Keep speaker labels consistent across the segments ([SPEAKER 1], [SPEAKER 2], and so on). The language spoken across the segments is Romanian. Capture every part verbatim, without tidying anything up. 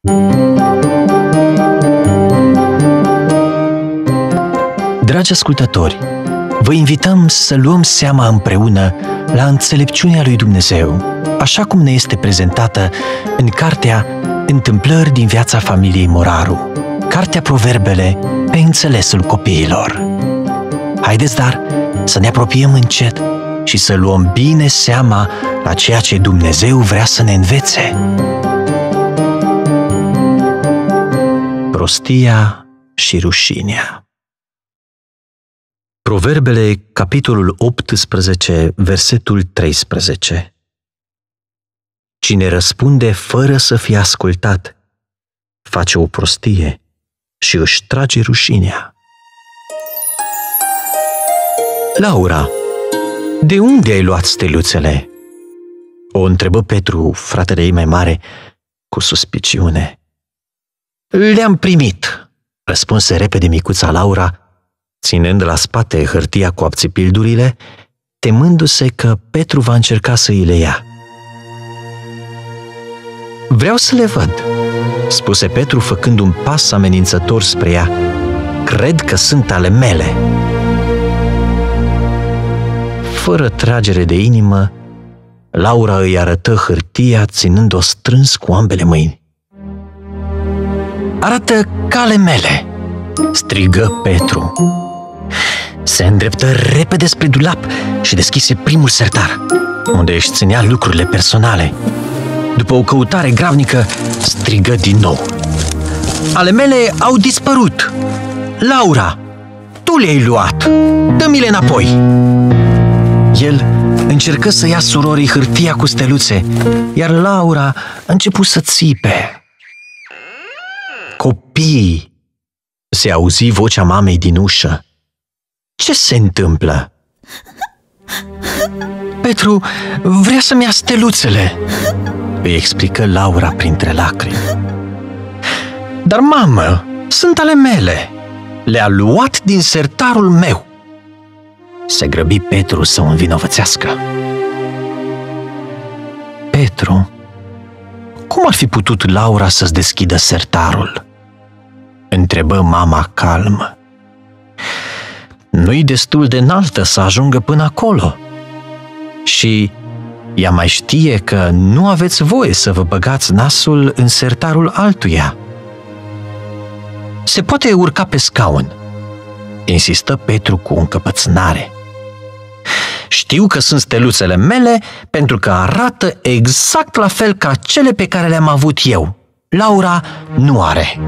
[SPEAKER 1] Dragi ascultători, vă invităm să luăm seama împreună la înțelepciunea lui Dumnezeu, așa cum ne este prezentată în cartea Întâmplări din viața familiei Moraru, cartea Proverbele pe înțelesul copiilor. Haideți, dar, să ne apropiem încet și să luăm bine seama la ceea ce Dumnezeu vrea să ne învețe. Prostia și rușinea. Proverbele, capitolul optsprezece, versetul treisprezece. Cine răspunde fără să fie ascultat, face o prostie și își trage rușinea. Laura, de unde ai luat steluțele? O întrebă Petru, fratele ei mai mare, cu suspiciune. Le-am primit, răspunse repede micuța Laura, ținând la spate hârtia cu abțipildurile, temându-se că Petru va încerca să îi le ia. Vreau să le văd, spuse Petru făcând un pas amenințător spre ea. Cred că sunt ale mele. Fără tragere de inimă, Laura îi arătă hârtia ținând-o strâns cu ambele mâini. Arată ca ale mele, strigă Petru. Se îndreptă repede spre dulap și deschise primul sertar, unde își ținea lucrurile personale. După o căutare gravnică, strigă din nou. Ale mele au dispărut! Laura, tu le-ai luat! Dă-mi-le înapoi! El încercă să ia surorii hârtia cu steluțe, iar Laura a început să țipe. Copii! Se auzi vocea mamei din ușă. Ce se întâmplă? Petru vrea să-mi ia steluțele, îi explică Laura printre lacrimi. Dar, mamă, sunt ale mele. Le-a luat din sertarul meu. Se grăbi Petru să o învinovățească. Petru, cum ar fi putut Laura să-ți deschidă sertarul? Întrebă mama calmă. Nu-i destul de înaltă să ajungă până acolo. Și ea mai știe că nu aveți voie să vă băgați nasul în sertarul altuia. Se poate urca pe scaun, insistă Petru cu încăpățânare. Știu că sunt steluțele mele pentru că arată exact la fel ca cele pe care le-am avut eu. Laura nu are.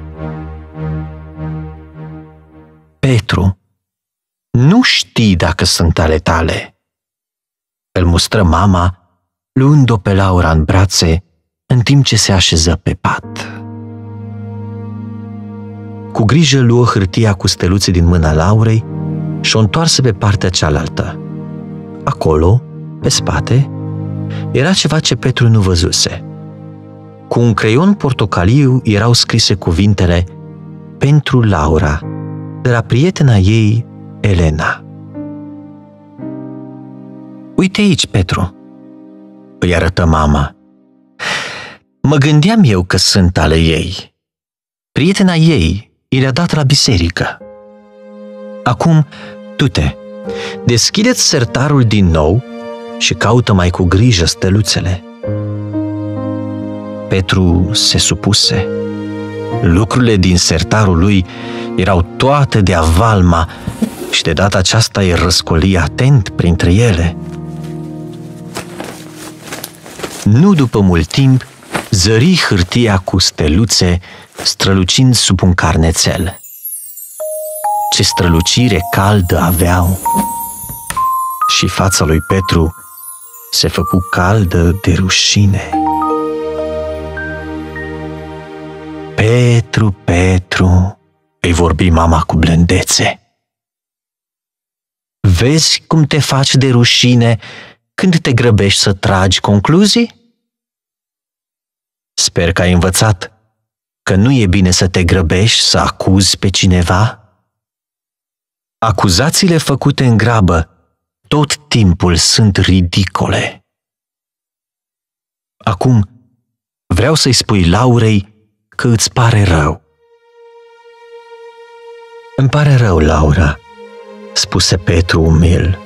[SPEAKER 1] Petru, nu știi dacă sunt ale tale, îl mustră mama, luând-o pe Laura în brațe, în timp ce se așeză pe pat. Cu grijă luă hârtia cu steluțe din mâna Laurei și o întoarse pe partea cealaltă. Acolo, pe spate, era ceva ce Petru nu văzuse. Cu un creion portocaliu erau scrise cuvintele pentru Laura, de la prietena ei, Elena. Uite aici, Petru, îi arătă mama. Mă gândeam eu că sunt ale ei. Prietena ei i le-a dat la biserică. Acum, du-te, deschide-ți sertarul din nou și caută mai cu grijă steluțele. Petru se supuse. Lucrurile din sertarul lui erau toate de avalma și de data aceasta îi răscoli atent printre ele. Nu după mult timp, zări hârtia cu steluțe strălucind sub un carnețel. Ce strălucire caldă aveau! Și fața lui Petru se făcu caldă de rușine. Petru, Petru, îi vorbi mama cu blândețe. Vezi cum te faci de rușine când te grăbești să tragi concluzii? Sper că ai învățat că nu e bine să te grăbești să acuzi pe cineva. Acuzațiile făcute în grabă tot timpul sunt ridicole. Acum vreau să-i spui Laurei că îți pare rău. Îmi pare rău, Laura, spuse Petru umil.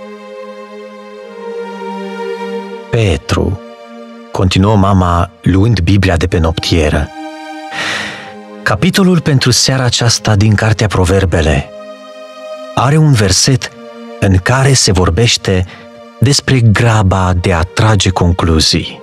[SPEAKER 1] Petru, continuă mama luând Biblia de pe noptieră. Capitolul pentru seara aceasta din Cartea Proverbele are un verset în care se vorbește despre graba de a trage concluzii.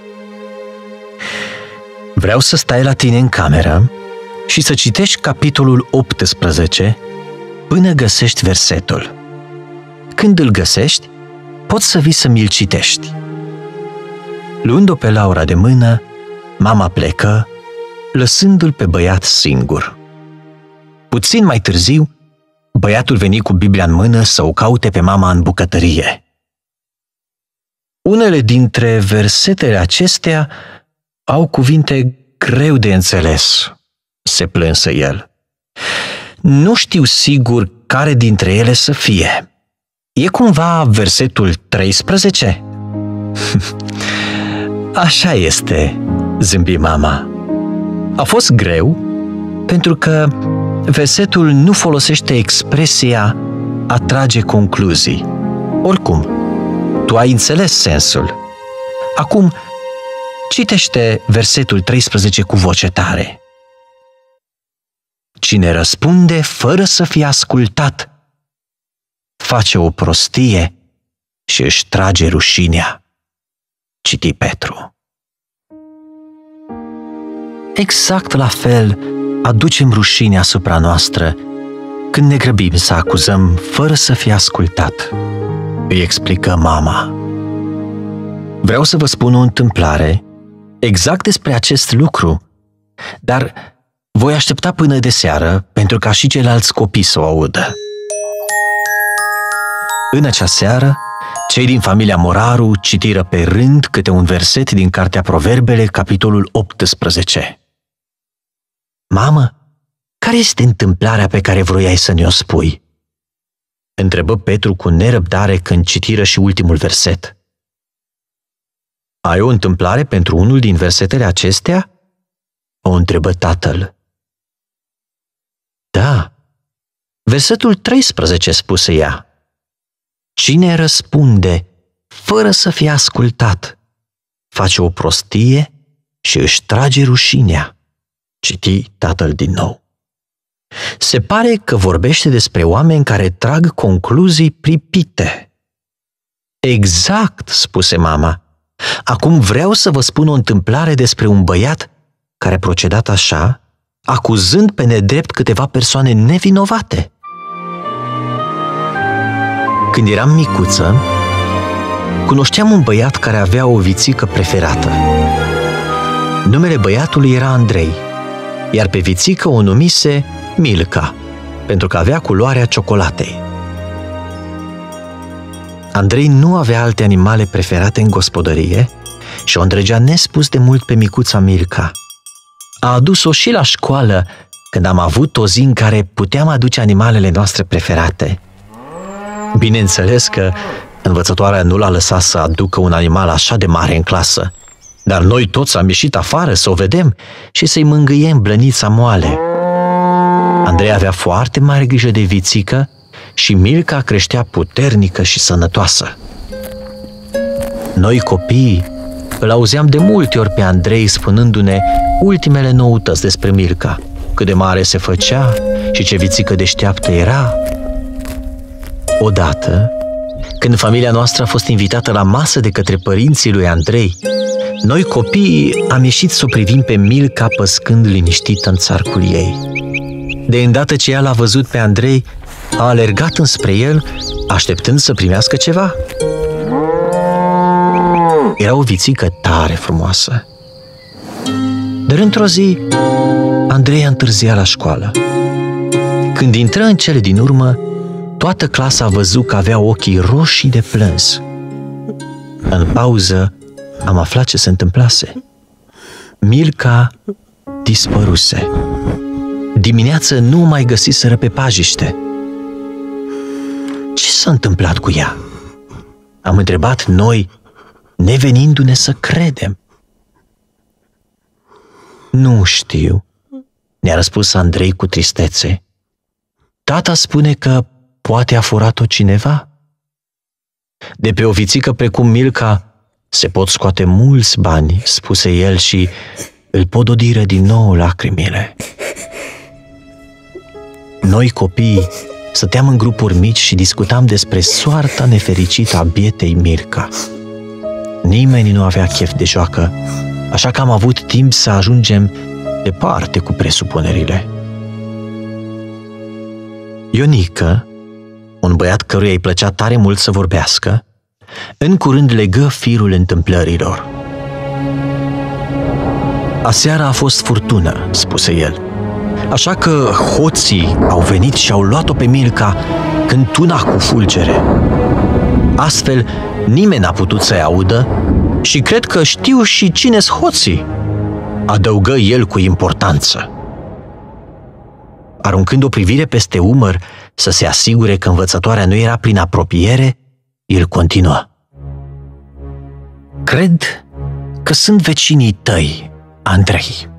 [SPEAKER 1] Vreau să stai la tine în cameră și să citești capitolul optsprezece până găsești versetul. Când îl găsești, poți să vii să mi-l citești. Luând-o pe Laura de mână, mama plecă, lăsându-l pe băiat singur. Puțin mai târziu, băiatul veni cu Biblia în mână să o caute pe mama în bucătărie. Unele dintre versetele acestea au cuvinte greu de înțeles, se plânsă el. Nu știu sigur care dintre ele să fie. E cumva versetul treisprezece? Așa este, zâmbi mama. A fost greu pentru că versetul nu folosește expresia a trage concluzii. Oricum, tu ai înțeles sensul. Acum, citește versetul treisprezece cu voce tare. Cine răspunde fără să fie ascultat, face o prostie și își trage rușinea. Citi Petru. Exact la fel aducem rușine asupra noastră când ne grăbim să acuzăm fără să fie ascultat, îi explică mama. Vreau să vă spun o întâmplare exact despre acest lucru, dar voi aștepta până de seară pentru ca și ceilalți copii să o audă. În acea seară, cei din familia Moraru citiră pe rând câte un verset din Cartea Proverbele, capitolul optsprezece. Mamă, care este întâmplarea pe care vroiai să ne-o spui? Întrebă Petru cu nerăbdare când citiră și ultimul verset. Ai o întâmplare pentru unul din versetele acestea? O întrebă tatăl. Da, versetul treisprezece, spuse ea. Cine răspunde fără să fie ascultat, face o prostie și își trage rușinea. Citi tatăl din nou. Se pare că vorbește despre oameni care trag concluzii pripite. Exact, spuse mama. Acum vreau să vă spun o întâmplare despre un băiat care a procedat așa, acuzând pe nedrept câteva persoane nevinovate. Când eram micuță, cunoșteam un băiat care avea o vițică preferată. Numele băiatului era Andrei, iar pe vițică o numise Milka, pentru că avea culoarea ciocolatei. Andrei nu avea alte animale preferate în gospodărie și o îndrăgea nespus de mult pe micuța Milka. A adus-o și la școală când am avut o zi în care puteam aduce animalele noastre preferate. Bineînțeles că învățătoarea nu l-a lăsat să aducă un animal așa de mare în clasă, dar noi toți am ieșit afară să o vedem și să-i mângâiem blănița moale. Andrei avea foarte mare grijă de vițică și Milka creștea puternică și sănătoasă. Noi copiii îl auzeam de multe ori pe Andrei spunându-ne ultimele noutăți despre Milka, cât de mare se făcea și ce vițică deșteaptă era. Odată, când familia noastră a fost invitată la masă de către părinții lui Andrei, noi copiii am ieșit să o privim pe Milka păscând liniștită în țarcul ei. De îndată ce ea l-a văzut pe Andrei, a alergat înspre el, așteptând să primească ceva. Era o vițică tare frumoasă. Dar într-o zi, Andrei a întârziat la școală. Când intră în cele din urmă, toată clasa a văzut că avea ochii roșii de plâns. În pauză am aflat ce se întâmplase. Milka dispăruse. Dimineață nu o mai găsiseră pe pajiște. Ce s-a întâmplat cu ea? Am întrebat noi, nevenindu-ne să credem. Nu știu, ne-a răspuns Andrei cu tristețe. Tata spune că poate a furat-o cineva. De pe o vițică precum Milca se pot scoate mulți bani, spuse el și îl pododiră din nou lacrimile. Noi, copiii, stăteam în grupuri mici și discutam despre soarta nefericită a bietei Milca. Nimeni nu avea chef de joacă, așa că am avut timp să ajungem departe cu presupunerile. Ionică, un băiat căruia îi plăcea tare mult să vorbească, în curând legă firul întâmplărilor. Aseară a fost furtună, spuse el, așa că hoții au venit și au luat-o pe Milca când tuna cu fulgere. Astfel, nimeni n-a putut să-i audă și cred că știu și cine-s hoții, adăugă el cu importanță. Aruncând o privire peste umăr să se asigure că învățătoarea nu era prin apropiere, el continuă. Cred că sunt vecinii tăi, Andrei.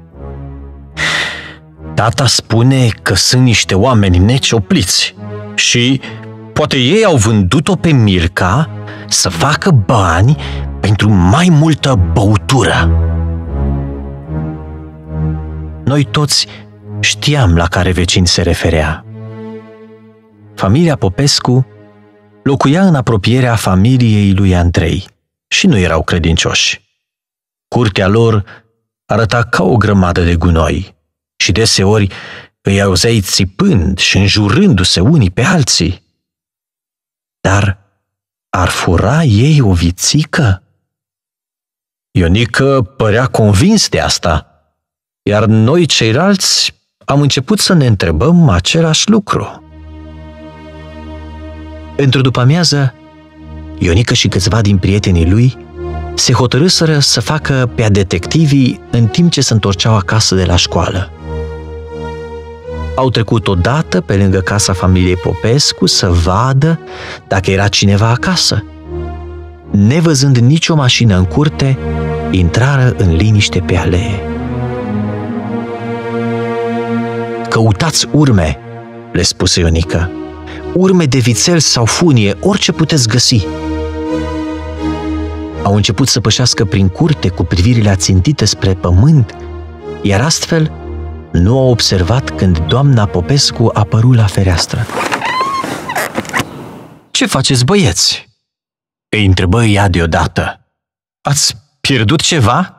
[SPEAKER 1] Tata spune că sunt niște oameni neciopliți și poate ei au vândut-o pe Milca să facă bani pentru mai multă băutură. Noi toți știam la care vecin se referea. Familia Popescu locuia în apropierea familiei lui Andrei și nu erau credincioși. Curtea lor arăta ca o grămadă de gunoi și deseori îi auzeai țipând și înjurându-se unii pe alții. Dar ar fura ei o vițică? Ionică părea convins de asta, iar noi ceilalți am început să ne întrebăm același lucru. Într-o după-amiază, Ionică și câțiva din prietenii lui se hotărâsără să facă pe-a detectivii în timp ce se întorceau acasă de la școală. Au trecut odată pe lângă casa familiei Popescu să vadă dacă era cineva acasă. Nevăzând nicio mașină în curte, intrară în liniște pe alee. Căutați urme, le spuse Ionică. Urme de vițel sau funie, orice puteți găsi. Au început să pășească prin curte cu privirile ațintite spre pământ, iar astfel nu au observat când doamna Popescu apăru la fereastră. Ce faceți, băieți?" îi întrebă ea deodată. Ați pierdut ceva?"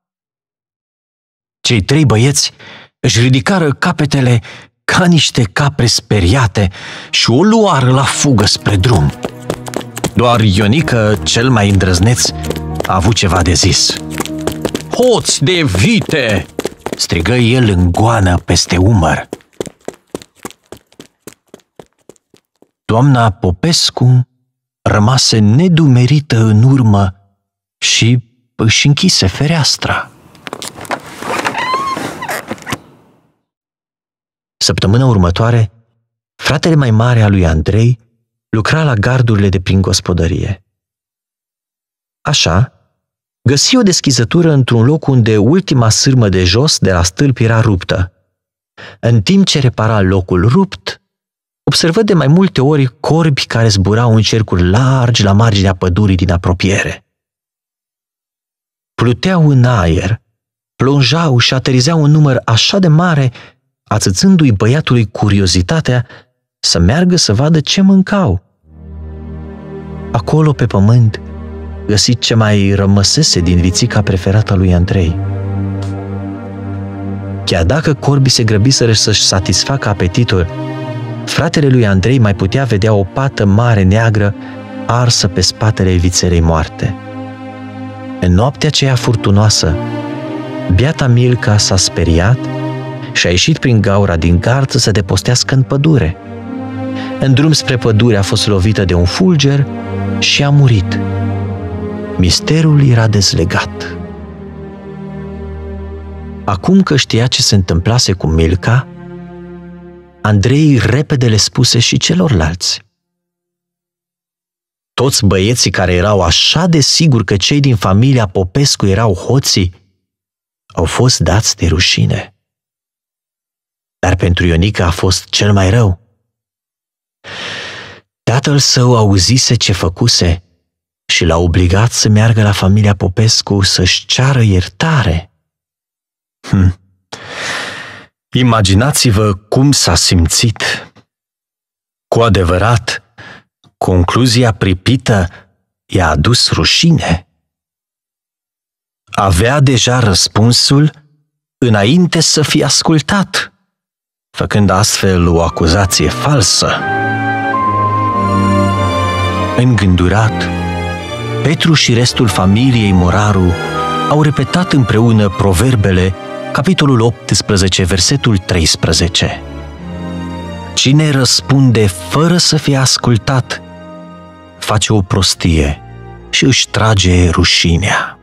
[SPEAKER 1] Cei trei băieți își ridicară capetele ca niște capre speriate și o luară la fugă spre drum. Doar Ionică, cel mai îndrăzneț, a avut ceva de zis. Hoți de vite!" strigă el în goană peste umăr. Doamna Popescu rămase nedumerită în urmă și își închise fereastra. Săptămâna următoare, fratele mai mare al lui Andrei lucra la gardurile de prin gospodărie. Așa, găsi o deschizătură într-un loc unde ultima sârmă de jos de la stâlp era ruptă. În timp ce repara locul rupt, observă de mai multe ori corbi care zburau în cercuri largi la marginea pădurii din apropiere. Pluteau în aer, plonjau și aterizeau în număr așa de mare, ațățându-i băiatului curiozitatea să meargă să vadă ce mâncau. Acolo, pe pământ, găsi ce mai rămăsese din vițica preferată a lui Andrei. Chiar dacă corbii se grăbiseră să-și satisfacă apetitul, fratele lui Andrei mai putea vedea o pată mare neagră arsă pe spatele vițerei moarte. În noaptea aceea furtunoasă, biata Milca s-a speriat și a ieșit prin gaura din gard să se depostească în pădure. În drum spre pădure a fost lovită de un fulger și a murit. Misterul era dezlegat. Acum că știa ce se întâmplase cu Milca, Andrei repede le spuse și celorlalți. Toți băieții care erau așa de siguri că cei din familia Popescu erau hoții, au fost dați de rușine. dar pentru Ionică a fost cel mai rău. Tatăl său auzise ce făcuse și l-a obligat să meargă la familia Popescu să-și ceară iertare. Hm. Imaginați-vă cum s-a simțit. Cu adevărat, concluzia pripită i-a adus rușine. Avea deja răspunsul înainte să fie ascultat, făcând astfel o acuzație falsă. Îngândurat, Petru și restul familiei Moraru au repetat împreună Proverbele, capitolul optsprezece, versetul treisprezece. Cine răspunde fără să fie ascultat, face o prostie și își trage rușinea.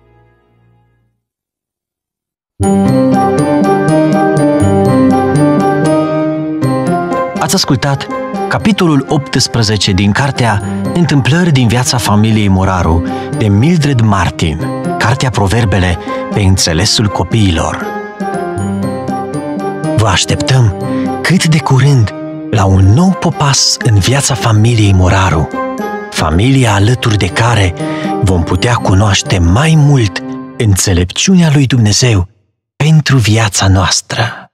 [SPEAKER 1] Ați ascultat capitolul optsprezece din cartea Întâmplări din viața familiei Moraru de Mildred Martin, cartea Proverbele pe înțelesul copiilor. Vă așteptăm cât de curând la un nou popas în viața familiei Moraru, familia alături de care vom putea cunoaște mai mult înțelepciunea lui Dumnezeu pentru viața noastră.